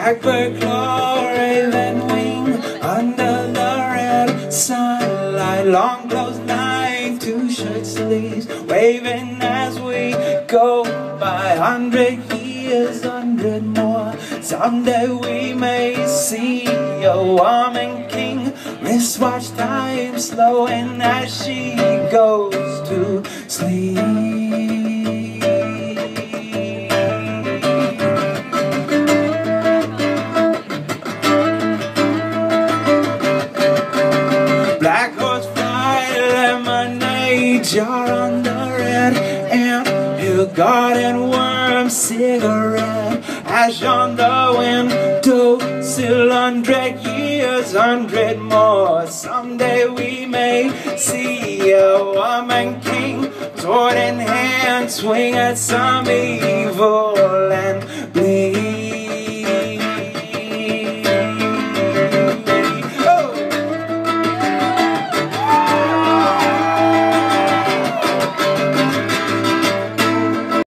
Blackbird claw, raven wing, under the red sunlight, long closed night, two shirt sleeves waving as we go by. 100 years, 100 more, someday we may see a woman king. Wristwatch time slowing as she goes to sleep. Black horse fried lemonade jar on the red ant hill, garden worm cigarette ash on the window sill. 100 years, 100 more, someday we may see a woman king, sword in hand, swing at some evil and bleed.